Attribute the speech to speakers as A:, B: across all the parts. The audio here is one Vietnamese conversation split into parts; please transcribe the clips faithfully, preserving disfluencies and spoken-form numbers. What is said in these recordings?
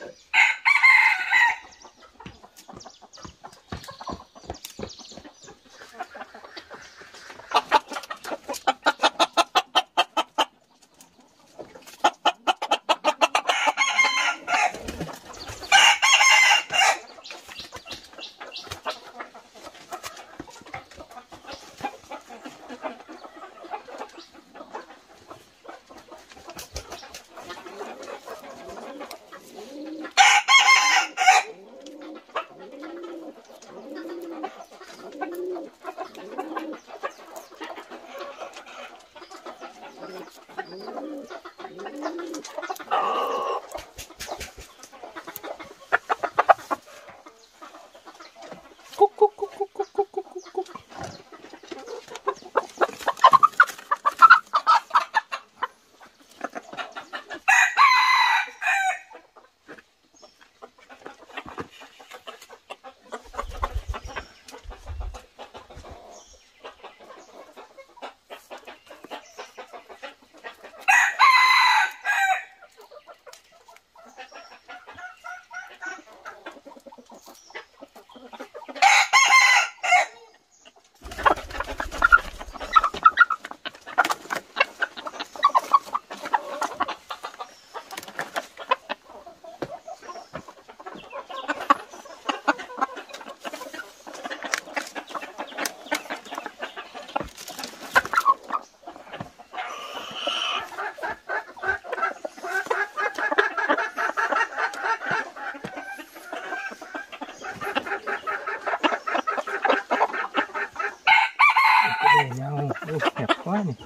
A: Ui, hẹp quá nhỉ.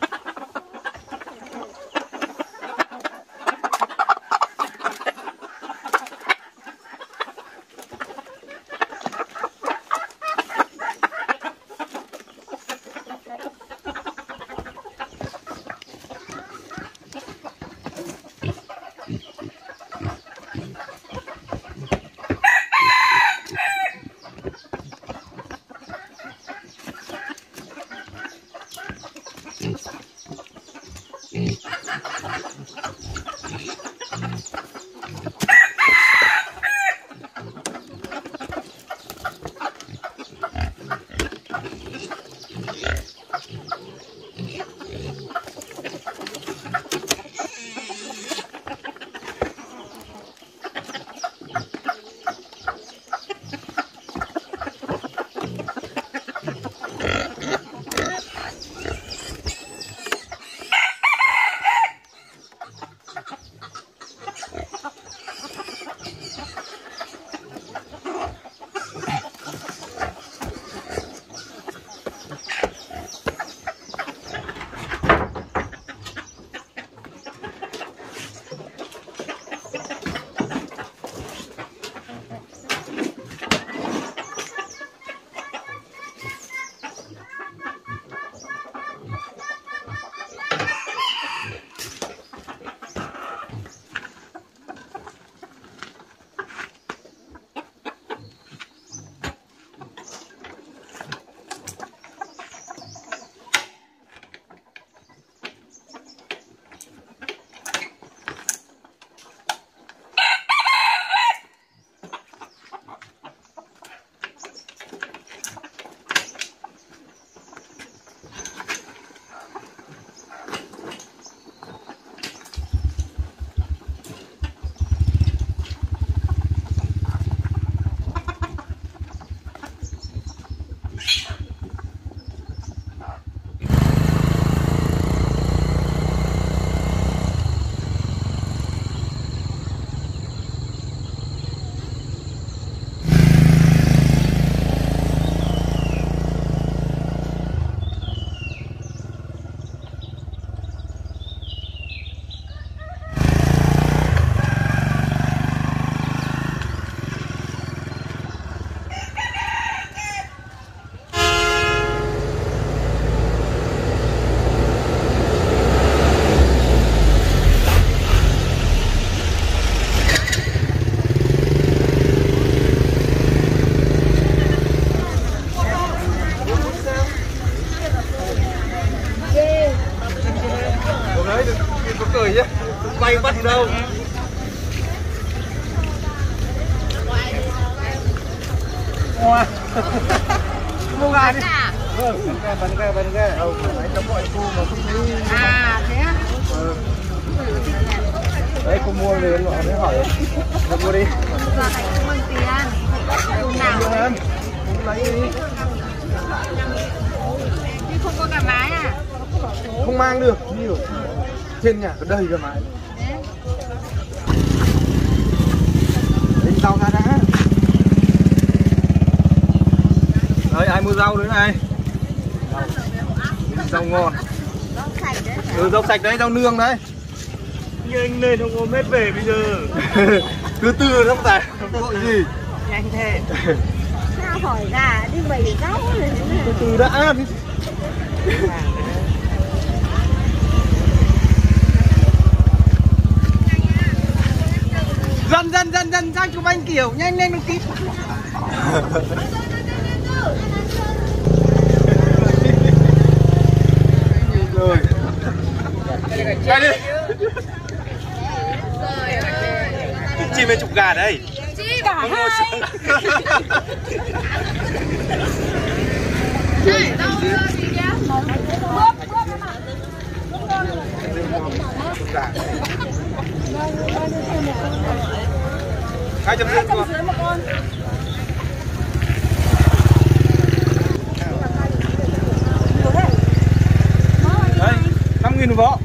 A: hoa. Mua gà đi.
B: Vâng, bánh gà, bánh gà, bánh gà.
A: Đâu, phải trong gọi cô mà không thấy.
C: À thế á?
A: Ừ. Đấy, cô mua về nó mới hỏi. Cô mua đi.
C: Giờ phải không bằng tiền. Dùng nào?
A: Mua em. Cô lấy đi.
C: Nhưng không có cả mái à?
A: Không mang được, nhiều. Trên nhà có đầy cả mái. Lấy rau ra đã. Đấy, ai mua rau nữa này? Rau ngon.
C: Rau sạch đấy.
A: Ừ, rau sạch đấy, rau nương đấy.
B: Như anh lên không có mét về bây giờ.
A: Từ từ không phải, tội gì.
B: Nhanh thế.
C: Sao hỏi gà đi bày rau rồi.
A: Từ từ đã. Dần dần dần dần sang chụp anh kiểu nhanh lên một tí. Rồi. Đây đi. Chim mấy chục gà đây.
C: Cả hai. Này, đâu đưa gì kìa? Bước, bước em ạ.
A: Hai trăm rưỡi
C: một con.
A: Đấy, năm nghìn một bó.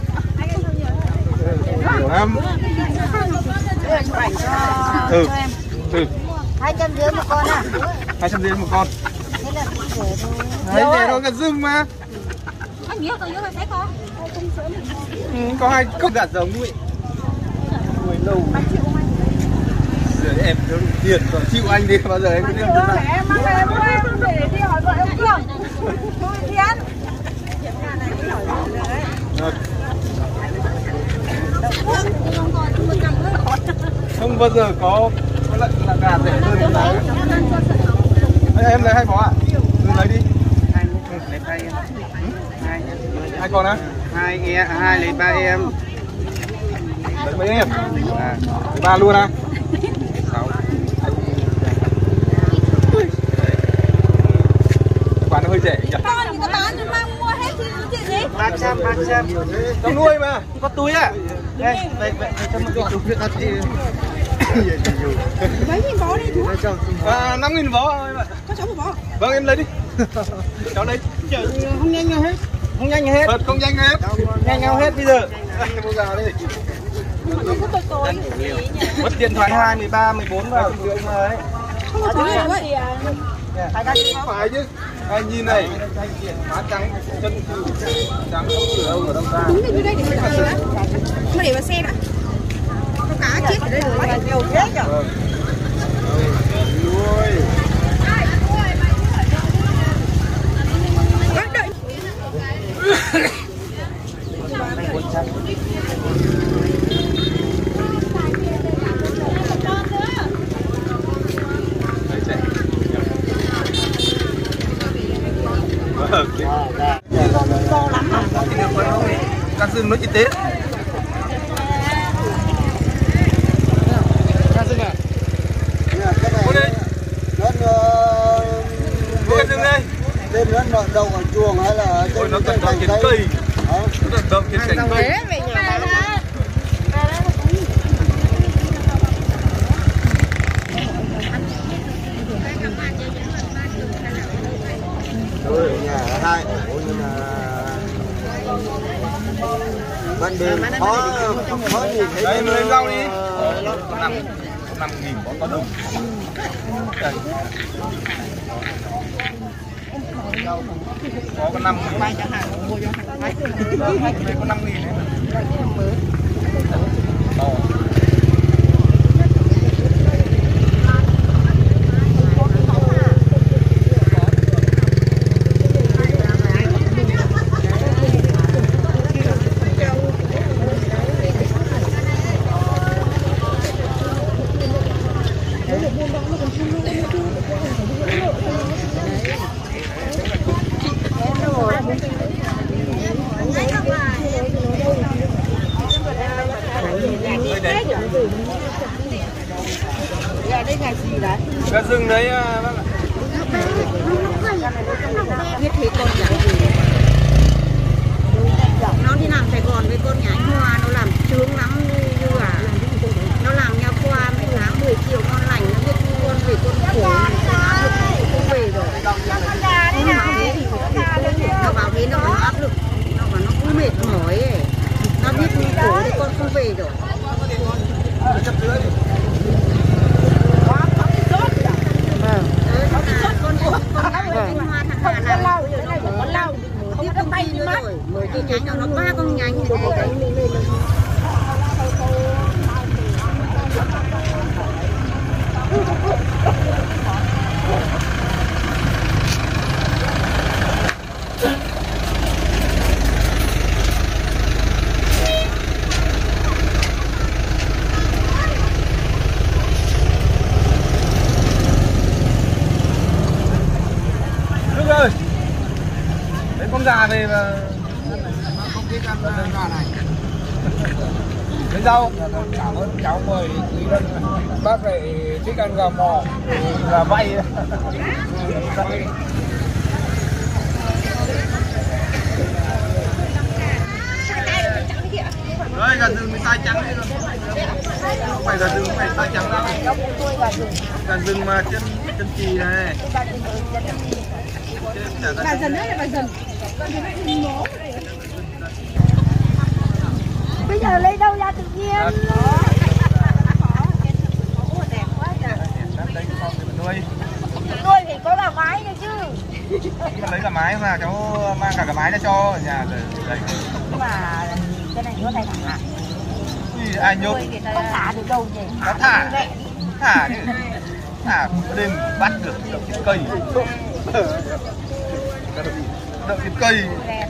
A: Năm. Ừ. Ừ.
C: Hai trăm rưỡi một con à?
A: Hai trăm rưỡi một con.
C: Thế là cũng rẻ thôi.
A: Đấy, rẻ thôi, cả rừng mà.
C: Anh nhớ còn nhớ phải thấy không?
A: Ừ, có hai cốc gà giống ấy. Nuôi lâu. Giờ em thiếu đủ tiền còn chịu anh đi, bao giờ em cứ đi ăn này.
C: Em mang về mua em để đi hỏi vợ ông Cường. Tôi tiền.
A: Rồi. Không bao giờ có có lợn là gà rẻ hơn em lấy. Em lấy hai bó à? Cứ lấy đi.
B: Hai lấy ba em. Hai
A: Hai con á?
B: hai em, hai lấy ba em.
A: Lấy mấy em?
B: À,
A: Ba luôn à?
B: sáu.
A: Bán nó hơi rẻ nhỉ?
C: Con thì có bán nhưng mang mua hết thì có chuyện gì?
B: Ba trăm, ba trăm.
A: Trong nuôi mà.
B: Có túi à? Đây, vậy vậy cho một cái túi đặt đi.
C: Mấy nghìn bó đi chú.
A: À, năm nghìn bó thôi bạn.
C: Có cháu một bó.
A: Vâng, em lấy đi. Cháu lấy.
B: Không nhanh nhau hết. Không nhanh nhau hết.
A: Thật không nhanh hết.
B: Nhanh nhau hết bây giờ.
A: Mua gà đi.
C: Không có tôi tối.
B: Mất điện thoại hai, mười ba, mười bốn vào rưỡi mà đấy.
C: Không có túi rồi đấy.
A: Phải chứ. Anh nhìn này. Má trắng, chân trắng không từ đâu ở đâu ra.
C: Túi này đưa đây để mà để đã. Mà để vào xe đã. Có cá chết ở đây rồi. Nhiều chết rồi.
A: Nuôi.
C: To lắm à?
A: Các rừng nó chỉ tế. Các rừng à? Cô đây. Cô cái rừng đây.
B: Tên nó đậu ở chuồng hay là
A: Ôi, nó cần đậu trên cây. Nó cần đậu trên cành cây.
C: Về nhà bán.
B: Tôi ở nhà hai ổ nhưng mà ban đêm khó khó nhìn thấy.
A: Đấy, mình lấy rau đi. Năm năm nghìn có có đồng. Đây. Có có năm nghìn. Mai chẳng hạn mua cho hàng mấy. Đây có năm nghìn đấy. To.
C: đây ngày gì đấy?
A: Gà rừng đấy bác ạ.
C: Biết thấy con nhảy gì? Nó đi làm Sài Gòn với con nhảy hoa, nó làm sướng lắm như là nó làm nha khoa mấy tháng mười triệu con lành, nó biết con về con khổ con áp lực không về rồi. Nó bảo thế nó còn áp lực, nó bảo nó cũng mệt mỏi ấy. Nó biết khổ thì con không về rồi. Con con con nhảy hoa thằng Hà làm con lau không có tay đi mất mới đi nhánh nó ba con nhánh
A: ơi, lấy con gà về và không biết ăn gà này. Lấy rau. Cảm ơn cháu mời quý nhân. Bác lại thích ăn gà mò, gà vay. Đây gà rừng với tai trắng đi rồi. Không phải gà rừng, không phải tai trắng đâu. Gà rừng mà chân chân chì này.
C: Bà dần đấy là bà dần. Bây giờ lấy đâu ra tự nhiên. Nuôi thì có gà mái nữa chứ.
A: Lấy gà mái mà cháu mang cả gà mái ra cho ở nhà rồi đây.
C: Nhưng mà cái này có đây thả.
A: Ai nhốt?
C: Không thả được đâu nhỉ?
A: Nó thả. Thả đi. Thả đêm bắt được đậu cái cây. Đậu cái cây.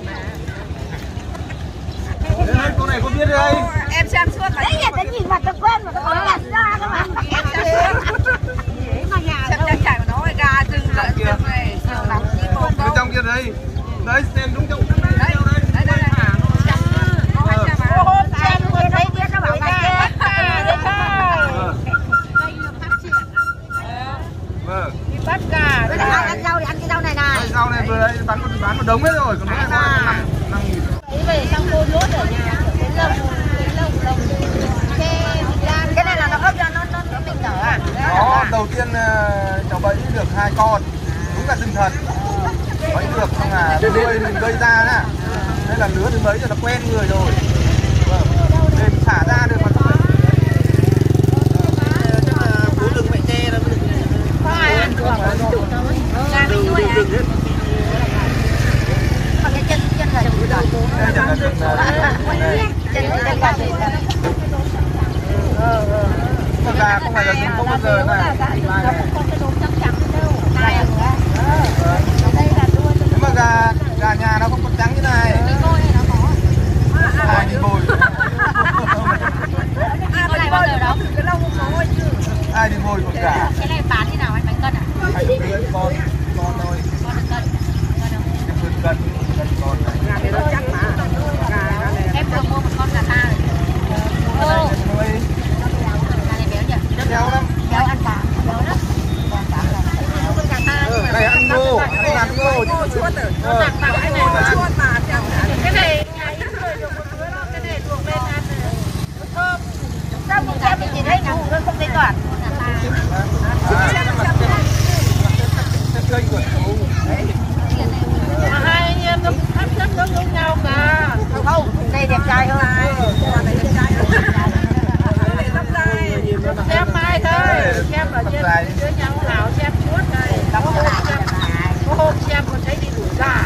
A: Đấy, cô này có biết đây.
C: Em xem suốt đấy. Đấy là cái nhìn mặt nó quen mà nó có đặt ra cơ mà. Em xem suốt. Xem trang trại của nó là gà rừng là rừng này nhiều lắm chứ không đâu.
A: Trong kia đây. Đấy xem đúng trong đây.
C: Đấy đây đây đây. Nó hay xem mà. Ô xem luôn đấy biết nó bảo là chết. Đấy thôi. Đây là phát triển.
A: Vâng.
C: Đi bắt gà. Bây giờ ăn rau thì ăn cái rau này này.
A: Rau này vừa đấy bán bán một đống hết rồi, còn nó là năm nghìn.
C: Đấy về xong cô lốt ở nhà. Cái lông cái lông lông. Cái này là nó ấp ra nó nó nó mình nở à?
A: Đó, đầu tiên cháu bẫy được hai con, đúng là rừng thật. Bẫy được xong là nuôi mình gây ra nè. Đây là lứa thứ mấy rồi nó quen người rồi. Vâng. Nên thả ra được mà thôi. Chắc là bố đừng mẹ che nó mới được.
C: Có ai ăn được không? Gà mình nuôi à? Còn cái chân chân là được rồi.
A: Đây chẳng là rừng
C: Chân chân là được.
A: Ờ ờ. Mà gà không phải là rừng không bao giờ này.
C: Nó không có cái đốm trắng trắng đâu. Này à? Đây là nuôi.
A: Nếu mà gà gà nhà nó không có trắng như này.
C: Cái coi này nó có.
A: Ai đi bồi.
C: À, cái này bao giờ đó? Cái lông không có chứ.
A: Ai đi bồi con gà.
C: Cái này bán thế nào anh? Bánh cân à?
A: Hai rưỡi con, con thôi.
C: Con được cân.
A: Cân cân cân con này.
C: Gà này nó chắc mà. Gà này. Em vừa mua một con gà ta. Ô. Gà này béo nhỉ?
A: Béo lắm.
C: Béo ăn cá. Béo lắm. Con gà ta.
A: Này ăn ngô, ăn làm ngô chứ.
C: Chua tử. Nó nặng vào cái này nó chua mà. Cái này cái này luộc lên ăn thơm. Sao không xem thì chỉ thấy ngủ thôi không thấy toàn. Hai anh em nó thắt thắt nó giống nhau cả. Không, đây đẹp trai hơn ai. Đây đẹp trai hơn. Đây tóc dài. Xem mai thôi. Xem ở trên dưới nhau hảo xem suốt đây. Có hôm xem còn thấy đi đủ cả.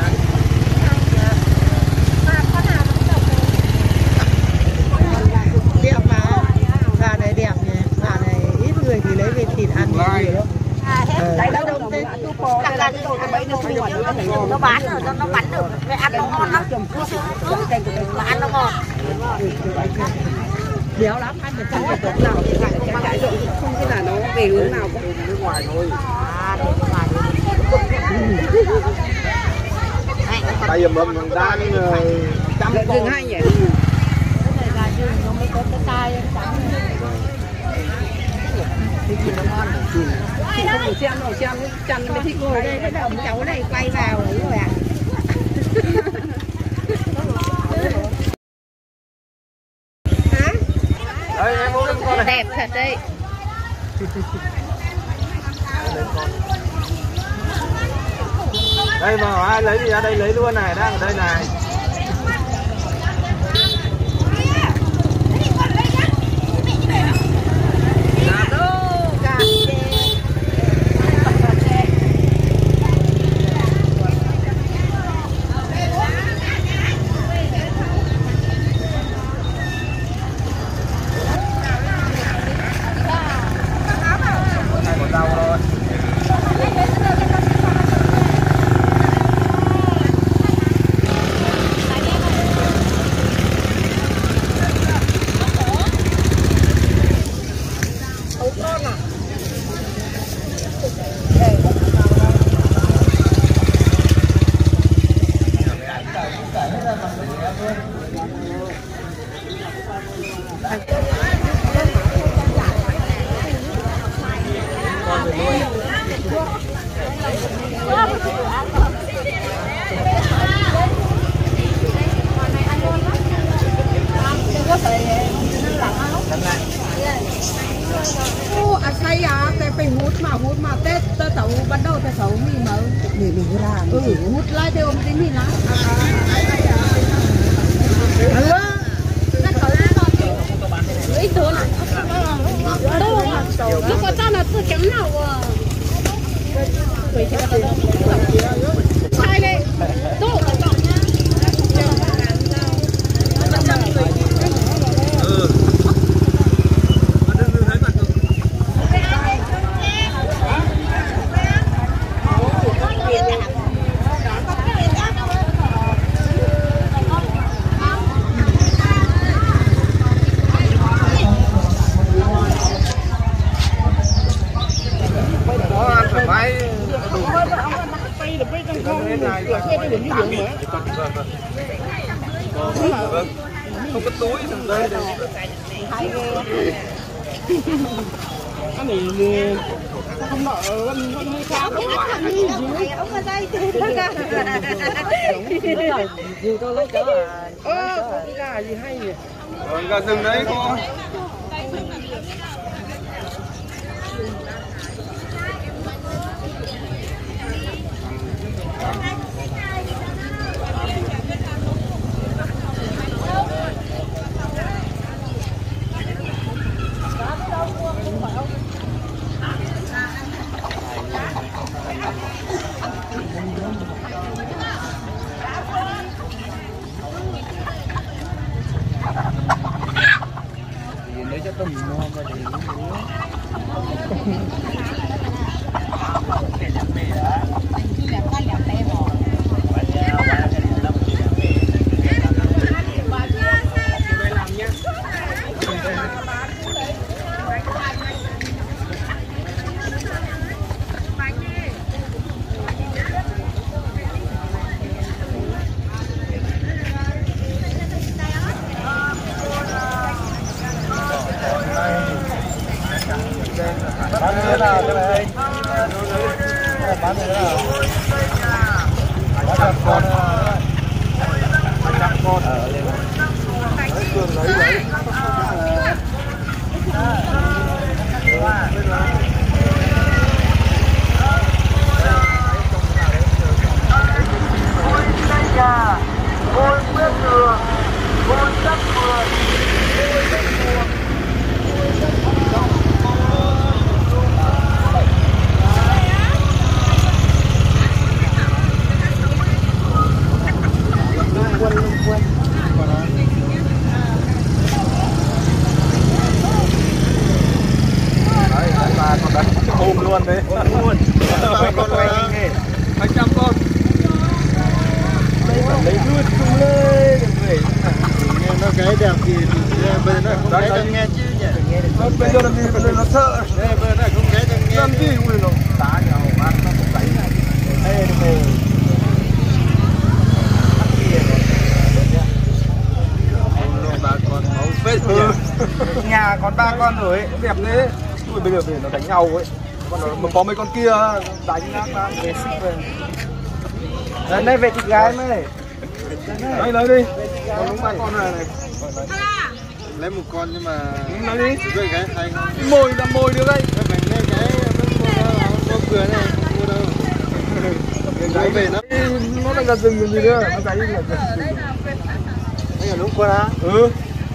C: Đẹp mà. Gà này đẹp nhỉ. Gà này ít người thì lấy về thịt ăn nhiều lắm. Đấy đâu đâu tên cả là đi rồi bấy nó nó bán rồi nó bắn được về ăn nó ngon lắm mà ăn nó ngon béo lắm ăn được trăm phần trăm nào cái cái không biết là nó về hướng nào cũng nước ngoài thôi à nước ngoài
A: bây giờ mình đang trăm
C: rừng hay nhỉ cái này là rừng nó mới có cái tai trắng thì thì nó ngon. Chị không được xem đâu, xem chăn mới thích ngồi đây, cái đầu cháu này quay vào đấy rồi ạ. Hả?
B: Đây em mua con này.
C: Đẹp thật đấy.
B: Đây mà ai lấy gì ra đây lấy luôn này, đang ở đây này.
D: À say à,แต่ไปหูดมาหูดมาเต้เต้เต่าบันโดแต่เต่ามีมามีมีเวลาเออหูดไล่เดียวมันมีนะเออนั่นเขาเล่นตอนนี้ไอ้ตัวน่ะตัวลูกก็ตอนนั้นตัวจังหน้าว่ะใช่เลยตัว
B: không có túi trong đây đâu.
D: cái này không nợ anh anh đi khám cái thằng gì ông ở đây gì tôi lấy cỡ ơ cái gà gì hay nhỉ
B: Còn gà rừng đấy con.
A: Lấy cho tầm mua mà để bán thế nào thế này bán thế nào bán trăm con bán trăm con ở đây lấy cường lấy lấy Hãy subscribe cho ôm luôn đấy, ôm luôn. Con quay nghe, hai trăm con. Lấy luôn chung lên, về. Nó cái đẹp thì bây giờ nó không thấy đang nghe chứ nhỉ? Bây giờ làm gì bây giờ nó sợ. Đây bây giờ nó không thấy đang nghe. Làm gì ui nó đá nhau ăn nó không thấy này. Đây này. Bà con máu phết nhỉ. Nhà còn ba con rồi, đẹp đấy.
B: bây giờ về nó đánh nhau ấy. Còn nó có mấy con kia đánh nát ra về xích về. Đấy đây về chị gái mới. Đây lấy đi. Còn đúng ba con này này.
A: Lấy một con nhưng mà
B: nói đi.
A: rồi cái hay không?
B: Mồi là mồi được đây.
A: Mình nghe cái nó cười này không mua đâu. Cái về nó
B: nó đang gần rừng gì nữa, nó gáy là
A: đây là lúc qua á.
B: ừ.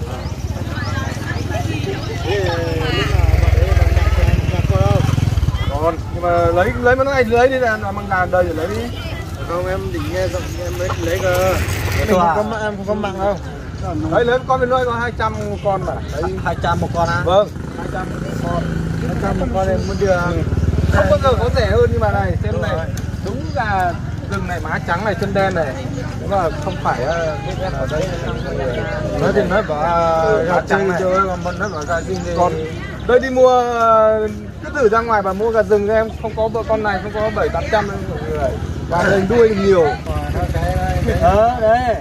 B: Còn nhưng mà lấy lấy mà nó anh lấy đi là mang đàn đây rồi lấy đi.
A: Không em định nghe giọng em lấy lấy cơ. Em không có em không có mạng đâu.
B: Đấy lớn con bên nuôi có hai trăm con mà. Đấy
A: hai trăm một con á.
B: vâng, hai trăm một con.
A: hai trăm một con em muốn đưa.
B: Không bao giờ có rẻ hơn nhưng mà này, xem này. Đúng là rừng này má trắng này, chân đen này. Đúng là không phải uh, ở đây.
A: Nói thì nói bảo
B: má trắng này.
A: còn nó bảo ra riêng đi.
B: Còn đây đi mua uh, cứ thử ra ngoài và mua gà rừng em không có bữa con này không có bảy tám trăm người. Và hình đuôi thì nhiều.
A: Ờ đấy.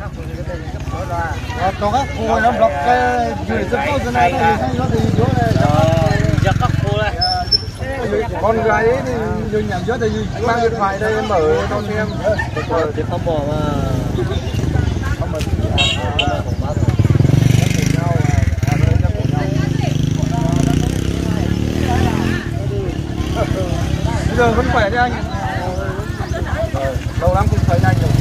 A: Có các khu nó lọc cái du lịch dân phố thế này thì nó thì chỗ này. Giật các khu này.
B: Con gái ấy thì nhiều nhảm trước thì mang điện thoại đây em mở cho xem.
A: Thì không bỏ mà. Không mà
B: bây giờ vẫn khỏe chứ anh? Ờ, lâu lắm không thấy anh rồi.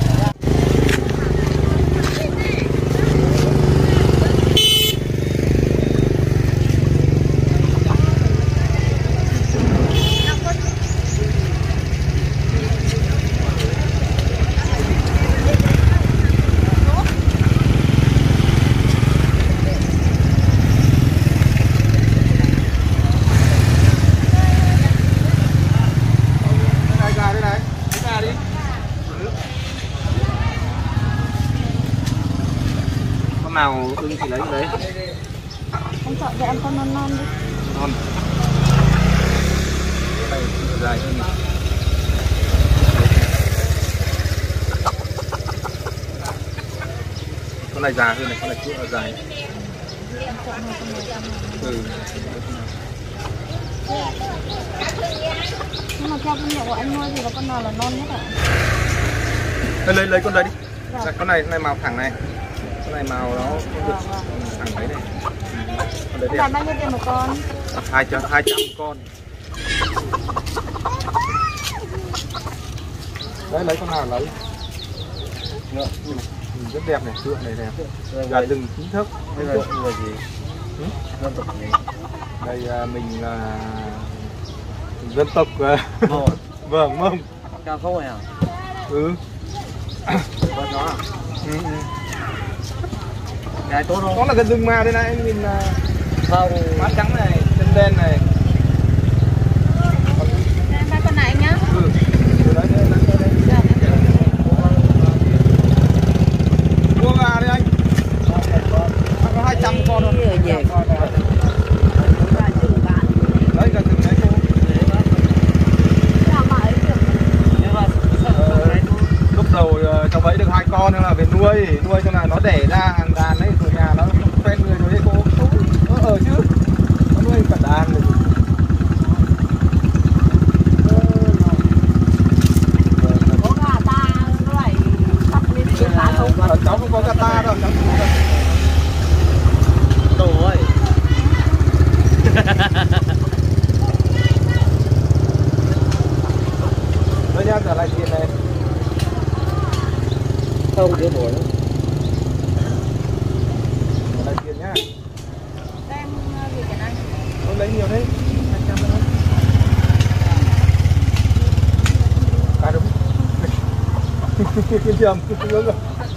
B: Nào ưng thì lấy đấy.
C: Không sợ cho em con non non đi.
B: Non. Đây dài hơn này. Con này già hơn này, con này cũng là dài. Ừ.
C: Nhưng mà theo kinh nghiệm của anh nuôi thì là con nào là non nhất ạ?
B: Thôi lấy lấy con đấy đi. Dạ. Con này con này màu thẳng này. Con này màu nó được thẳng đấy này. Con đấy
C: đẹp. Bao nhiêu tiền một con?
B: Hai trăm hai trăm con. Đấy lấy con nào lấy. Ừ, rất đẹp này, tượng này đẹp. Gà rừng chính thức.
A: Đây là gì?
B: Ừ?
A: Dân tộc gì?
B: Đây mình là dân tộc
A: Mông.
B: Vâng, Mông.
A: Cao không hả?
B: Ừ.
A: Con đó à?
B: Ừ, ừ.
A: Cái tốt không?
B: Đó là cái rừng ma đây này, anh nhìn là
A: không
B: má trắng này, chân đen này.
C: Ba con này anh nhá.
B: Ừ. Từ đấy đây, đây, đây. Mua gà đây anh. Có hai trăm con không? Đấy, gà rừng đấy cô. Lúc đầu cháu bẫy được hai con nên là về nuôi, nuôi cho là nó đẻ ra hàng đàn đấy, ở nhà nó quen người rồi đấy cô. Nó ở chứ, nó nuôi cả đàn rồi.
C: Có gà ta nó lại sắp lên trên lá không?
B: Cháu không có gà ta đâu, cháu không có.
A: đồ ơi.
B: Đây nha, trở lại tiền này.
A: Không cái bổ nữa.
B: Trở lại tiền nhá.
C: Em gì cái này?
B: Tôi lấy nhiều đấy. hai trăm nữa. À đúng. Kiên trầm, đúng rồi.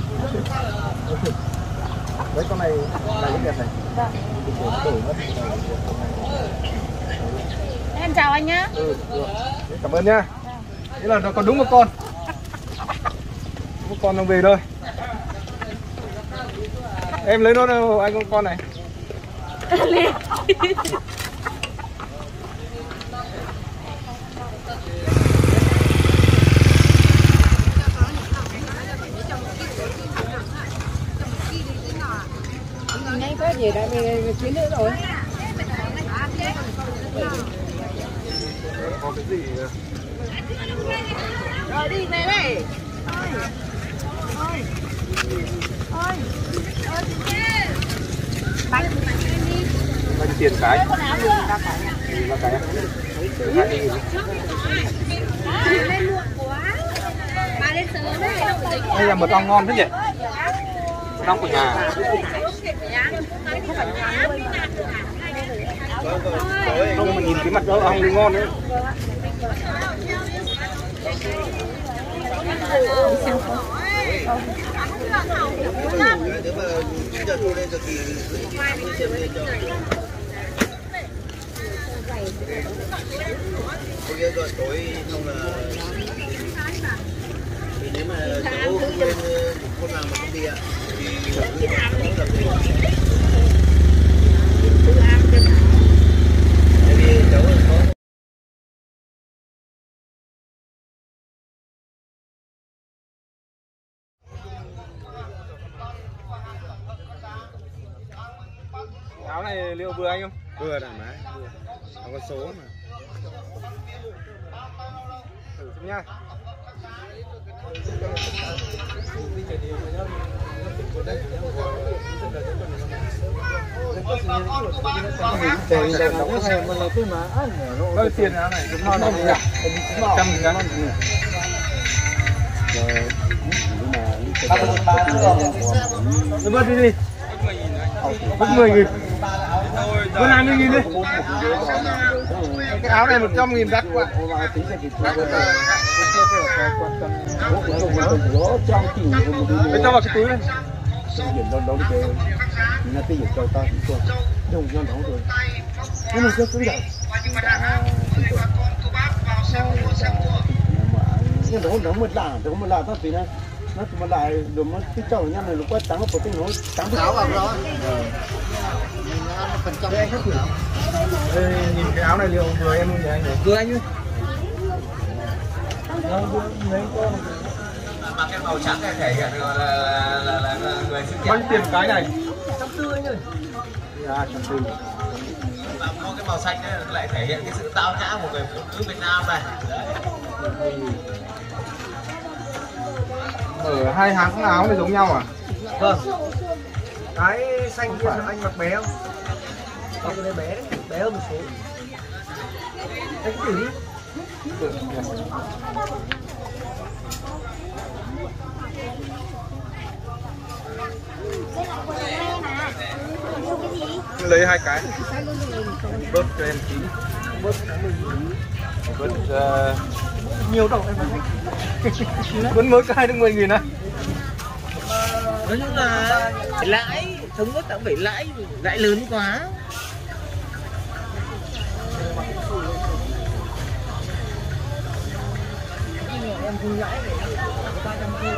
B: Đấy con này là cái đẹp này.
C: Dạ.
B: Đổi mất.
C: Em chào anh nhá.
B: Ừ, được. Cảm ơn nhá. Thế là nó còn đúng một con. Một con nó về thôi. Em lấy nó đâu, anh con con này.
D: Nhanh quá gì đã về chuyến nữa rồi.
B: gì
C: Rồi đi này đây. Ôi. Ôi. Ôi. Bánh bánh đi.
B: bánh tiền cái
C: Quần áo chưa?
B: là cái hai nghìn
C: Lên muộn quá. Bà lên sớm đấy.
B: đây là mật ong ngon thế nhỉ, mật ong của nhà. Không mà nhìn cái mặt ong thì ngon đấy.
A: tối không là thì nếu mà cháu không lên không làm một công ty ạ thì tập thể tại vì cháu có
B: Áo này liệu vừa anh không?
A: vừa thoải mái vừa nó có số mà
B: Thử xem nha.
A: tiền tiền đóng hay mà là tôi mà ăn
B: Bao nhiêu tiền áo này? Cũng ngon không nhỉ? Trăm nghìn ngon. Rồi bớt đi đi. Bớt mười nghìn. Bớt hai mươi nghìn đi. Cái áo này một trăm nghìn đắt quá. Để cho vào cái túi này. Nhưng mà chưa cứ rồi.
A: nhưng nó nó một lạng nó một lạng thôi nè nó một lại đồ nó cái trâu nhá này nó quét trắng có tiếng nó trắng sáu vào đó phần trăm
B: Đây, nhìn cái áo này liệu vừa em không nhỉ anh? Vừa anh ơi.
A: mà cái màu trắng này thể hiện là là là, là, là người sinh
B: Bao nhiêu tiền cái này?
A: trăm tư anh ơi.
B: Dạ, trăm tư.
A: Và có cái màu xanh này lại thể hiện cái sự tao nhã của người phụ nữ Việt Nam này.
B: Ở hai hãng áo này giống nhau à?
A: Vâng. Cái xanh kia là anh mặc bé không? Không, cái đấy bé đấy, bé hơn một số. Anh thử đi.
B: Lấy hai cái. Bớt cho em tí. Bớt bớt uh...
A: Nhiều đâu em thấy.
B: Vẫn mỗi cái được mười nghìn á.
E: Nói chung là lãi, thống nhất cũng phải lãi, lãi lớn quá.
A: Em không lãi để ba trăm triệu.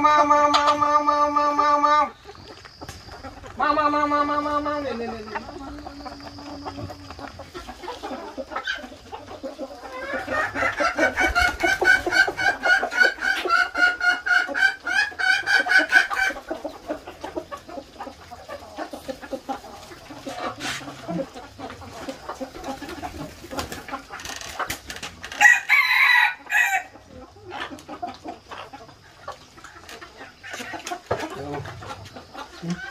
B: mau mau mau mau mau mau mau mau mau mau mau mau mau mau mau này này này
A: Ừ.